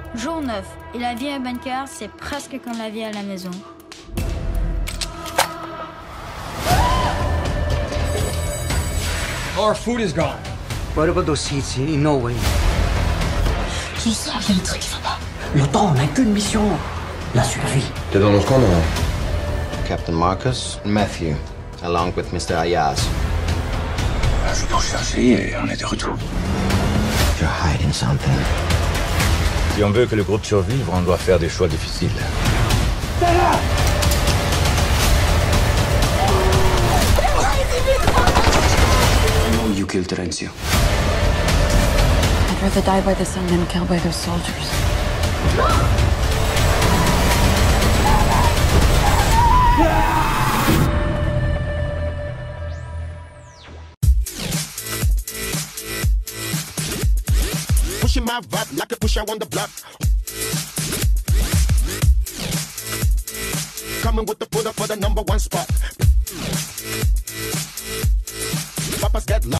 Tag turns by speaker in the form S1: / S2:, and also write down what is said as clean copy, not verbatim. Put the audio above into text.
S1: Jour 9. Et la vie à Bunker, c'est presque comme la vie à la maison.
S2: Our food is gone.
S3: What about those seats in Norway?
S4: Je sens qu'il y a un truc qui va pas. L'OTAN n'a qu'une mission, la survie.
S5: T'es dans notre camp, non?
S6: Captain Marcus and Matthew, along with Mr. Ayaz.
S3: Je peux chercher et on est de retour.
S6: You're hiding something.
S7: Si on veut que le groupe survive, on doit faire des choix difficiles.
S3: I know you killed Terenzio.
S4: I'd rather die by the sun than killed by those soldiers.
S8: Pushing my vibe like a pusher on the block. Coming with the put up for the #1 spot. Papa's got